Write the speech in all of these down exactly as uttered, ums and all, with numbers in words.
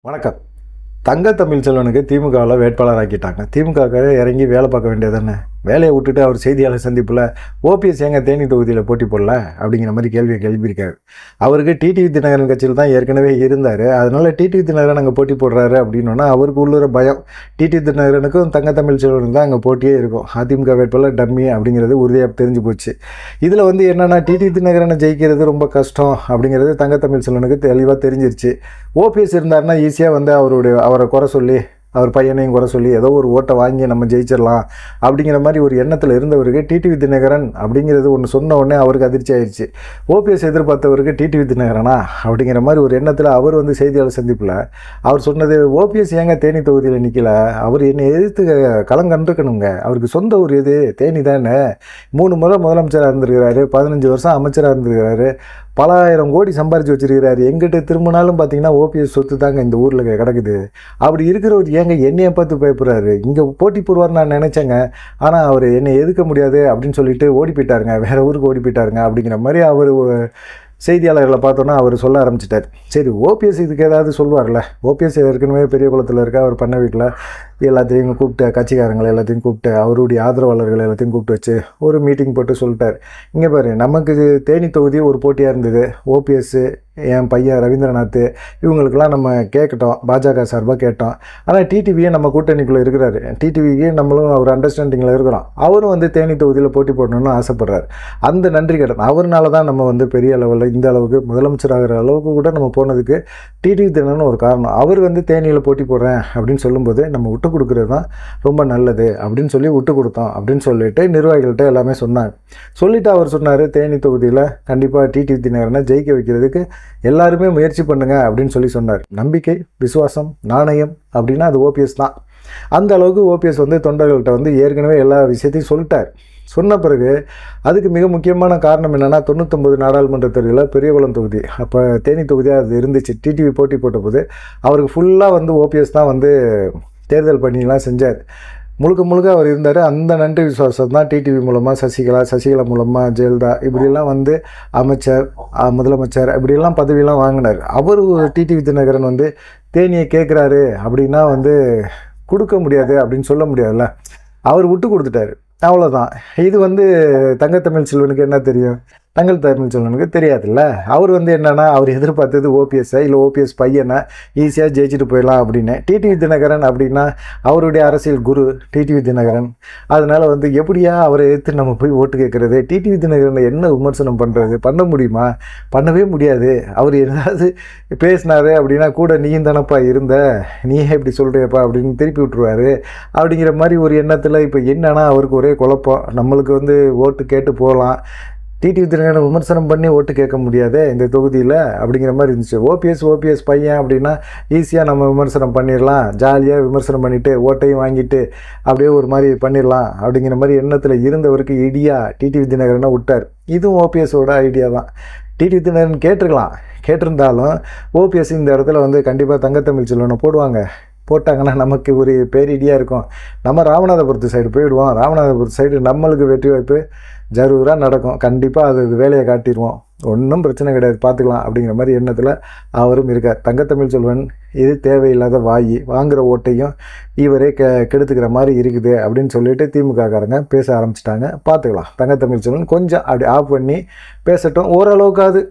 வணக்கம். தங்க தமிழ்ச்செல்வனுக்கு திமுகவில் வேட்பாளர் ஆக்கிட்டாங்க. திமுக இறங்கி வேலை பார்க்க வேண்டியது தானே. வேலையை விட்டுட்டு அவர் செய்தியாளர் சந்திப்பில் ஓபிஎஸ் ஏங்க தேனி தொகுதியில் போட்டி போடல அப்படிங்கிற மாதிரி கேள்வியை எழுப்பியிருக்காரு. அவருக்கு டிடிவி தினகரன் கட்சியில் தான் ஏற்கனவே இருந்தார். அதனால டிடிவி தினகரன் அங்கே போட்டி போடுறாரு அப்படின்னா அவருக்கு உள்ளூர பயம். டிடிவி தினகரனுக்கும் தங்க தமிழ்ச்செல்வனுக்கு தான் அங்கே போட்டியே இருக்கும். அதிமுக வேட்பாளர் டம்மி அப்படிங்கிறது உறுதியாக தெரிஞ்சு போச்சு. இதில் வந்து என்னென்னா டிடிவி தினகரனை ஜெயிக்கிறது ரொம்ப கஷ்டம் அப்படிங்கிறது தங்க தமிழ்ச்செல்வனுக்கு தெளிவாக தெரிஞ்சிருச்சு. ஓபிஎஸ் இருந்தாருன்னா ஈஸியாக வந்து அவருடைய அவரை குறை சொல்லி அவர் பையனையும் குறை சொல்லி ஏதோ ஒரு ஓட்டை வாங்கி நம்ம ஜெயிச்சிடலாம் அப்படிங்கிற மாதிரி ஒரு எண்ணத்தில் இருந்தவருக்கு டிடிவி தினகரன் அப்படிங்கிறது ஒன்று சொன்ன உடனே அவருக்கு அதிர்ச்சி ஆயிடுச்சு. ஓபிஎஸ் எதிர்பார்த்தவருக்கு டிடிவி தினகரனா அப்படிங்கிற மாதிரி ஒரு எண்ணத்தில் அவர் வந்து செய்தியாளர் சந்திப்பில் அவர் சொன்னது, ஓபிஎஸ் ஏங்க தேனி தொகுதியில் நிற்கல, அவர் என்னை எதிர்த்து களங்கண்டிருக்கணுங்க, அவருக்கு சொந்த ஊர் எது தேனி தானே, மூணு முறை முதலமைச்சராக இருந்திருக்கிறாரு, பதினஞ்சு வருஷம் அமைச்சராக இருந்திருக்கிறாரு, பல ஆயிரம் கோடி சம்பாரித்து வச்சிருக்கிறாரு, எங்கிட்ட திரும்பினாலும் பார்த்தீங்கன்னா ஓபிஎஸ் சொத்து தாங்க இந்த ஊரில் கிடக்குது, அப்படி இருக்கிறவர் ஏங்க என்னையை பார்த்து பயப்படுறாரு, இங்கே போட்டி போடுவார் நான் நினச்சேங்க, ஆனால் அவர் என்னை எதுக்க முடியாது அப்படின்னு சொல்லிட்டு ஓடி போயிட்டாருங்க, வேறு ஊருக்கு ஓடி போயிட்டாருங்க அப்படிங்கிற மாதிரி அவர் செய்தியாளர்களை பார்த்தோன்னா அவர் சொல்ல ஆரம்பிச்சிட்டார். சரி, ஓபிஎஸ் இதுக்கு ஏதாவது சொல்லுவார்ல, ஓபிஎஸ் ஏற்கனவே பெரிய குளத்தில் இருக்க அவர் பண்ண வீட்டில் எல்லாத்தையும் கூப்பிட்டு கட்சிக்காரங்களை எல்லாத்தையும் கூப்பிட்டு அவருடைய ஆதரவாளர்கள் எல்லாத்தையும் கூப்பிட்டு வச்சு ஒரு மீட்டிங் போட்டு சொல்லிட்டார். இங்கே பாரு, நமக்கு தேனி தொகுதி ஒரு போட்டியாக இருந்தது, ஓபிஎஸ்ஸு என் பையன் ரவீந்திரநாத் இவங்களுக்கெல்லாம் நம்ம கேட்கட்டோம், பாஜக சார்பாக கேட்டோம், ஆனால் டிடிவியே நம்ம கூட்டணிக்குள்ளே இருக்கிறாரு, டிடிவிக்கு நம்மளும் அவர் அண்டர்ஸ்டாண்டிங்கில் இருக்கிறோம், அவரும் வந்து தேனி தொகுதியில் போட்டி போடணும்னு ஆசைப்படுறாரு, அந்த நன்றி கடன் அவர்னால தான் நம்ம வந்து பெரிய அளவில் இந்த அளவுக்கு முதலமைச்சராகிற அளவுக்கு கூட நம்ம போனதுக்கு டிடிவி தினகரன் ஒரு காரணம். அவர் வந்து தேனியில் போட்டி போடுறேன் அப்படின்னு சொல்லும்போது நம்ம விட்டு கொடுக்குறது தான் ரொம்ப நல்லது அப்படின்னு சொல்லி விட்டு கொடுத்தோம் அப்படின்னு சொல்லிட்டு நிர்வாகிகள்கிட்ட எல்லாமே சொன்னாங்க. சொல்லிவிட்டு அவர் சொன்னார், தேனி தொகுதியில் கண்டிப்பாக டிடிவி தினகரனை ஜெயிக்க வைக்கிறதுக்கு எல்லாருமே முயற்சி பண்ணுங்க அப்படின்னு சொல்லி சொன்னார். நம்பிக்கை, விசுவாசம், நாணயம் அப்படின்னா அது ஓபிஎஸ் தான். அந்த அளவுக்கு ஓபிஎஸ் வந்து தொண்டர்கள்ட்ட வந்து ஏற்கனவே எல்லா விஷயத்தையும் சொல்லிட்டார். சொன்ன பிறகு அதுக்கு மிக முக்கியமான காரணம் என்னென்னா, தொண்ணூத்தொம்பது நாடாளுமன்ற தேர்தலில் பெரியகுளம் தொகுதி அப்போ தேனி தொகுதியாக அது இருந்துச்சு. டிடிவி போட்டி போட்ட போது அவருக்கு ஃபுல்லாக வந்து ஓபிஎஸ் தான் வந்து தேர்தல் பணியெல்லாம் செஞ்சார். முழுக்க முழுக்க அவர் இருந்தார். அந்த நன்றி விசுவாசம் தான் டிடிவி மூலமாக சசிகலா, சசிகலா மூலமாக ஜெயலலிதா இப்படிலாம் வந்து அமைச்சர், முதலமைச்சர் இப்படிலாம் பதவியெல்லாம் வாங்கினார். அவர் டிடிவி தினகரன் வந்து தேனியை கேட்குறாரு அப்படின்னா வந்து கொடுக்க முடியாது அப்படின்னு சொல்ல முடியாதுல்ல, அவர் விட்டு கொடுத்துட்டாரு, அவ்வளோதான். இது வந்து தங்க தமிழ்ச்செல்வனுக்கு என்ன தெரியும்? தங்க தமிழ்ச்செல்வனுக்கு தெரியாதுல்ல. அவர் வந்து என்னென்னா அவர் எதிர்பார்த்தது ஓபிஎஸ்ஸை இல்லை ஓபிஎஸ் பையனை ஈஸியாக ஜெயிச்சுட்டு போயிடலாம் அப்படின்னு. டிடிவி தினகரன் அப்படின்னா அவருடைய அரசியல் குரு டிடிவி தினகரன். அதனால் வந்து எப்படியா அவரை எதிர்த்து நம்ம போய் ஓட்டு கேட்குறது, டிடிவி தினகரனை என்ன விமர்சனம் பண்ணுறது, பண்ண முடியுமா? பண்ணவே முடியாது. அவர் ஏதாவது பேசினார் அப்படின்னா கூட நீயும் தானப்பா இருந்த, நீயே இப்படி சொல்கிறியப்பா அப்படின்னு திருப்பி விட்ருவார். அப்படிங்கிற மாதிரி ஒரு எண்ணத்தில் இப்போ என்னன்னா அவருக்கு ஒரே குழப்பம். நம்மளுக்கு வந்து ஓட்டு கேட்டு போகலாம், டிடிவி தினகரன் விமர்சனம் பண்ணி ஓட்டு கேட்க முடியாது இந்த தொகுதியில் அப்படிங்கிற மாதிரி இருந்துச்சு. ஓபிஎஸ் ஓபிஎஸ் பையன் அப்படின்னா ஈஸியாக நம்ம விமர்சனம் பண்ணிடலாம், ஜாலியாக விமர்சனம் பண்ணிவிட்டு ஓட்டையும் வாங்கிட்டு அப்படியே ஒரு மாதிரி பண்ணிடலாம் அப்படிங்கிற மாதிரி எண்ணத்தில் இருந்தவருக்கு இடியா டிடிவி தினகரனை விட்டார். இதுவும் ஓபிஎஸோட ஐடியா தான். டிடிவி தினகரன் கேட்டிருக்கலாம், கேட்டிருந்தாலும் ஓபிஎஸ் இந்த இடத்துல வந்து கண்டிப்பாக தங்க தமிழ்ச்செல்வனை போடுவாங்க. போட்டாங்கன்னா நமக்கு ஒரு பேரிடியாக இருக்கும். நம்ம ராமநாதபுரத்து சைடு போயிடுவோம், ராமநாதபுரத்து சைடு நம்மளுக்கு வெற்றி வாய்ப்பு ஜரூராக நடக்கும், கண்டிப்பாக அது வேலையை காட்டிடுவோம், ஒன்றும் பிரச்சனை கிடையாது, பார்த்துக்கலாம் அப்படிங்கிற மாதிரி எண்ணத்தில் அவரும் இருக்கார். தங்க தமிழ்ச்செல்வன் இது தேவையில்லாத வாயி, வாங்குகிற ஓட்டையும் இவரே கெ கெடுத்துக்கிற மாதிரி இருக்குது அப்படின்னு சொல்லிட்டு திமுககாரங்க பேச ஆரம்பிச்சிட்டாங்க. பார்த்துக்கலாம். தங்க தமிழ்ச்செல்வன் கொஞ்சம் அப்படி ஆஃப் பண்ணி பேசட்டும், ஓரளவுக்காவது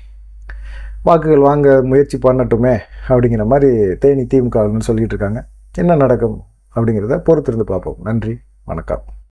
வாக்குகள் வாங்க முயற்சி பண்ணட்டுமே அப்படிங்கிற மாதிரி தேனி திமுகன்னு சொல்லிகிட்டு இருக்காங்க. என்ன நடக்கும் அப்படிங்கிறத பொறுத்திருந்து பார்ப்போம். நன்றி, வணக்கம்.